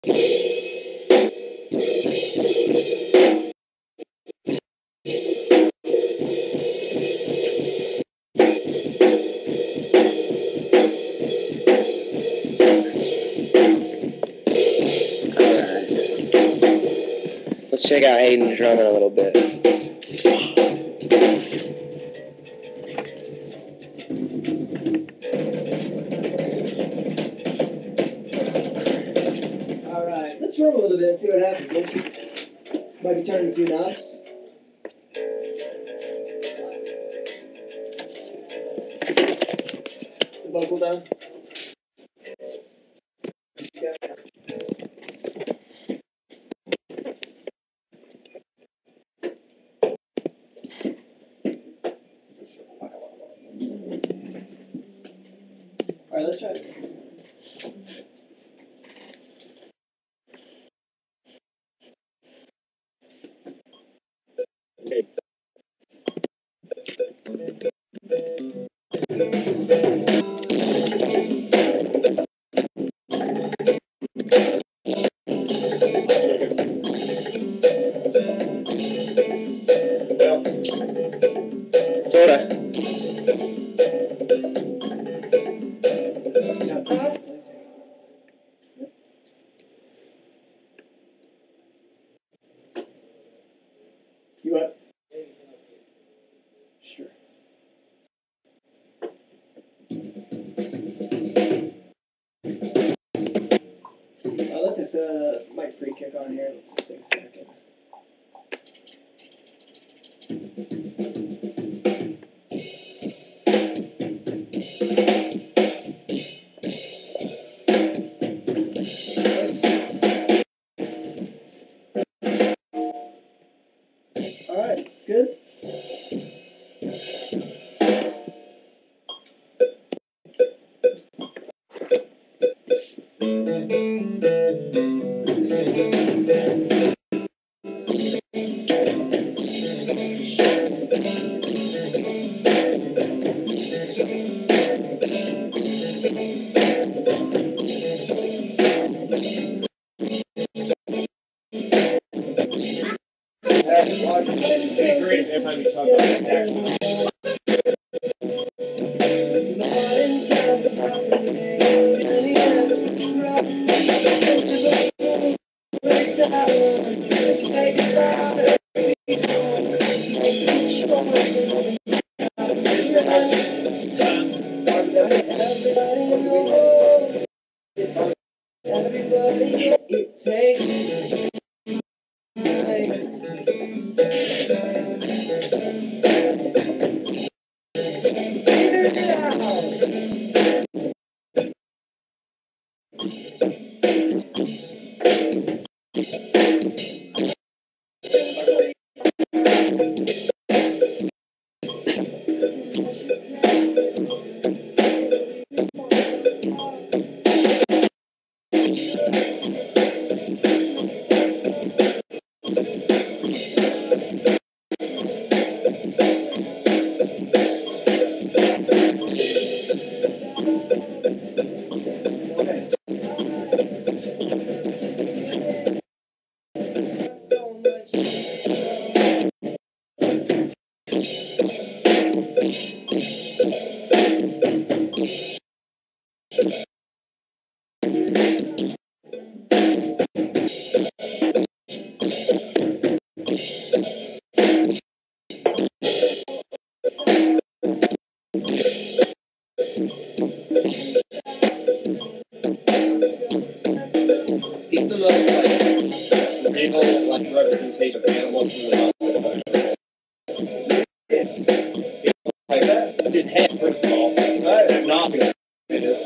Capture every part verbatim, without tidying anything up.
Let's check out Hayden drumming a little bit. All right, let's run a little bit and see what happens. Might be turning a few knobs. The vocal down. All right, let's try this. Sorta. You what? Sure. Uh, let's just uh, mic pre-kick on here. Let's just take a second. All right, good. It takes He's the most like real like representation of animals in the wild. Like that. His head, first of all. I'm not gonna do this.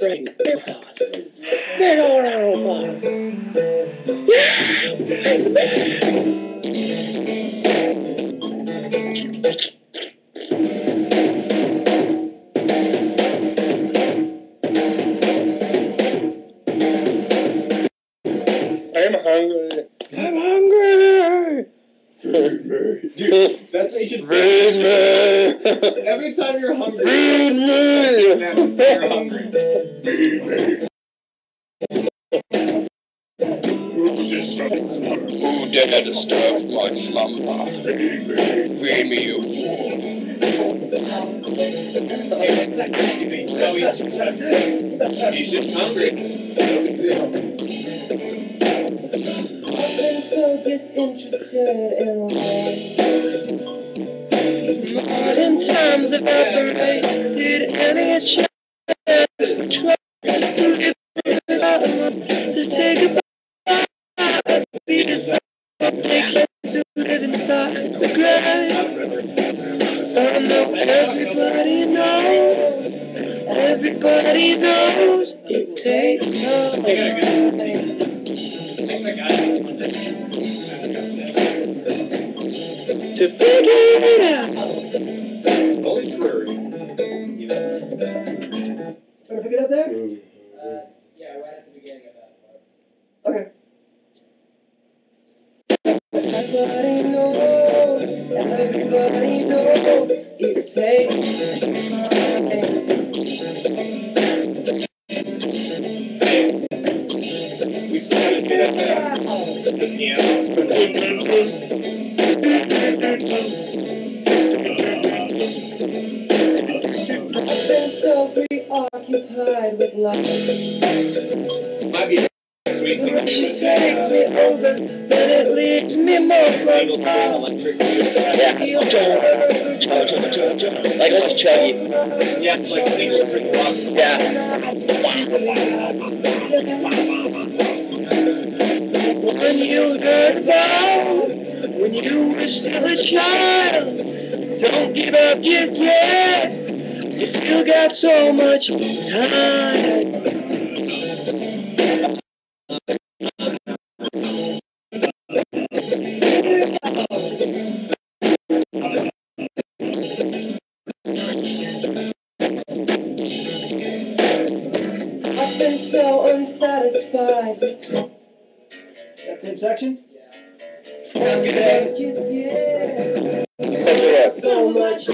brain. Big pause. Big old pause. I'm hungry. I'm hungry. Feed me. Dude, that's what you should say. Feed me. Every time you're hungry, Feed me. you have to say you're hungry. Feed me. Who disturbed slumber? Who dare disturb my slumber? Feed me. Feed me, you fool. Hey, what's that guy doing? No, he's just hungry. He's just hungry. No big deal. I've been so disinterested in life. These modern times evaporate. Did any chance try to get to say goodbye? Because they can't to live inside the grave. I know everybody knows. Everybody knows it takes time. To figure it out. Holy Prairie. Better pick it up there? Uh, yeah, right at the beginning of that part. Okay. Everybody knows, everybody knows it takes time. We still gotta get up there. The piano. I've been so preoccupied with life. Might be a sweet The thing. rush it takes me over, then it leaves me more Single from coil electric. Yeah. Chug, chug, chug, chug. Like almost chuggy. Yeah, like single string rock. Yeah. When you heard about, when you were still a child, don't give up just yet. You still got so much time. I've been so unsatisfied. That same section? Don't give up just yet. You Such a still got yes. so much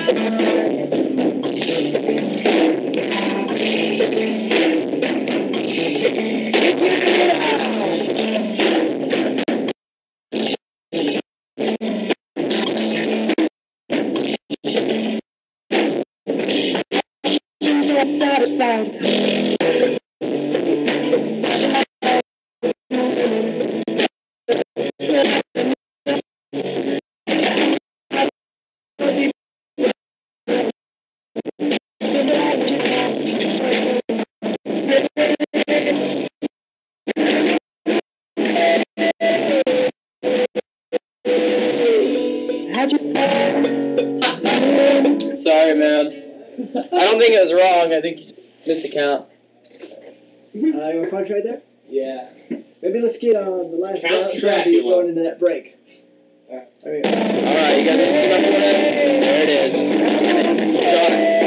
satisfied. How'd you feel? Sorry, man. I don't think it was wrong. I think you missed a count. Uh, you want to punch right there? Yeah. Maybe let's get on the last Count round Dracula. beat going into that break. Alright. There we go. Alright, you got this number one? There it is. You saw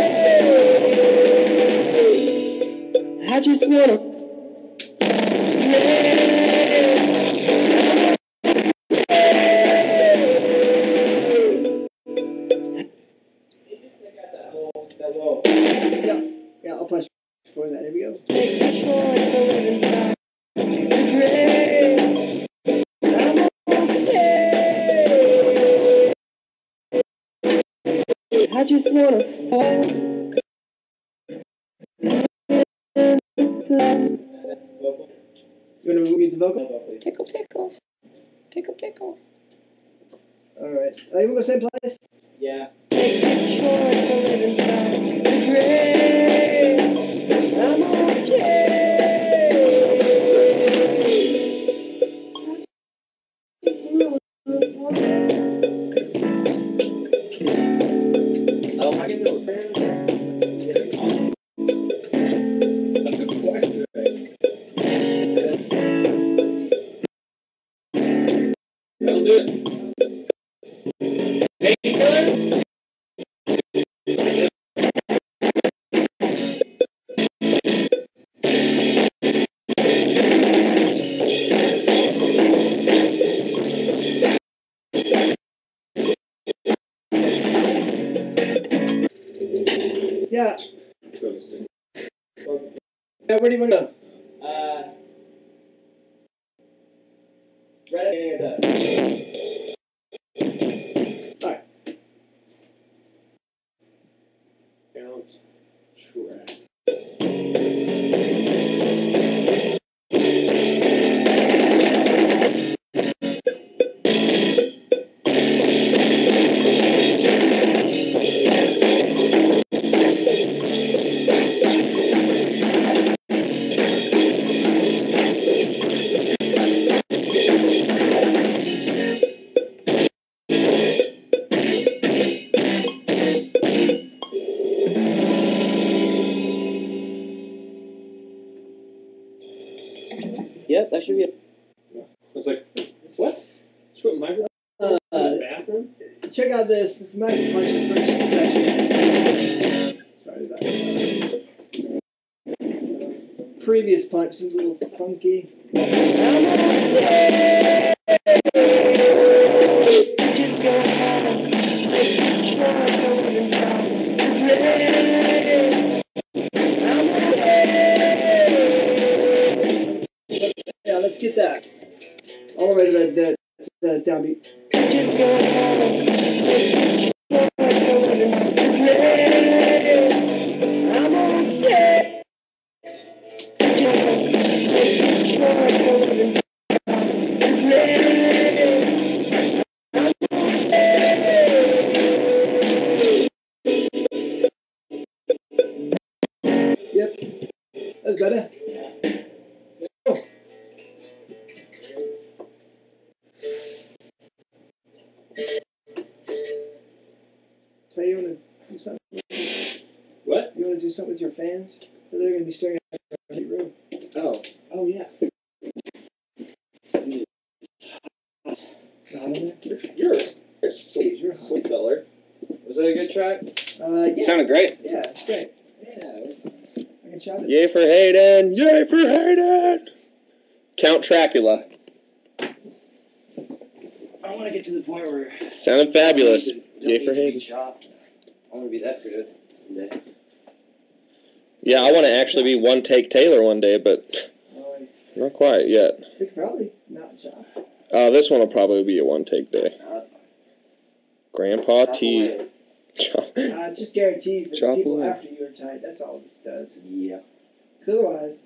it. I just wanna. Yeah, yeah, I'll punch for that. Here we go. Take the choice to live inside the grave. I'm okay. I just wanna fall. You want to mute the vocal? Tickle, tickle. Tickle, tickle. Alright. Uh, you want to go same place? Yeah. Take the choice to live inside the grave. I'm okay. Oh, I can do it. Yeah. Go to six. Yeah, where do you want to go? Uh, right at the beginning of the. Alright. Count track. Yep, that should be it. I was like, what? Just put microphone Uh, in the bathroom? check out this. You might punch this first section. Sorry about that. Previous punch seems a little funky. Just go home. Yeah, let's get that. All the way to the, the, the downbeat. Just go home. I'm okay. Yep. That's better. Oh. So you want to do something? What? You want to do something with your fans? So they're going to be staring at your room. Oh. Oh, yeah. You're, you're, you're a sweet, you're a sweet feller. Was that a good track? Uh, yeah. Sounded great. Yeah, it's great. Yeah, it was. I can shout it. Yay for Hayden! Yay for Hayden! Count Tracula. I want to get to the point where Sounded fabulous. Don't Yay need for to be Hayden. shocked. I want to be that good someday. Yeah, I want to actually be one take Taylor one day, but Oh, not quite yet. we could probably not shop. Uh, this one will probably be a one take day. No, that's fine. Grandpa Chop T. away. Chop. Uh, it just guarantees that Chop the people away. after you are tight. That's all this does. Yeah. Because otherwise,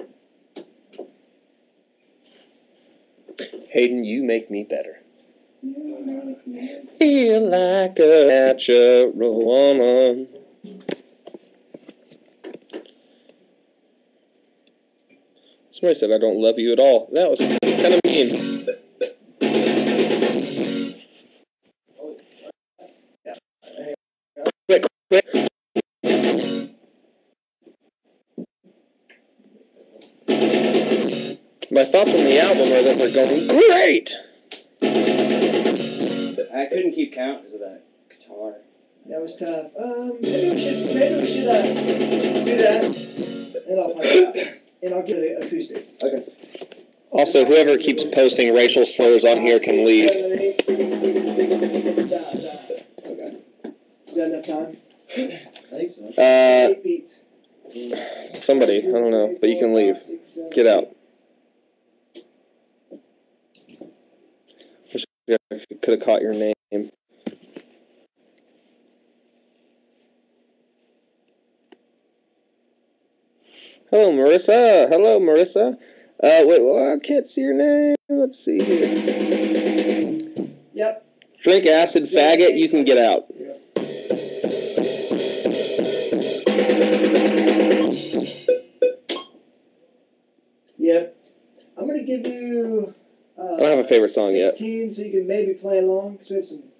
Hayden, you make me better. you make me. Feel like a natural woman. Somebody said I don't love you at all. That was kind of mean. Quick, quick. My thoughts on the album are that they're going great. I couldn't keep count because of that guitar. That was tough. Um, maybe we should, maybe we should uh, do that. And I'll punch it out. And I'll get the acoustic. Okay. Also, whoever keeps posting racial slurs on here can leave. Okay. Okay. Is that enough time? I think so. Uh, Eight beats. somebody, I don't know, but you can leave. Get out. Wish I could have caught your name. Hello, Marissa. Hello, Marissa. Uh, wait, well, I can't see your name. Let's see here. Yep. Drink acid, faggot. You can get out. Yep. I'm going to give you... Uh, I don't have a favorite song yet. sixteen, so you can maybe play along, because we have some